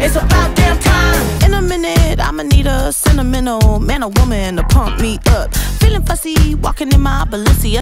It's about damn time. In a minute, I'ma need a sentimental man or woman to pump me up. Feeling fussy, walking in my Balenciaga.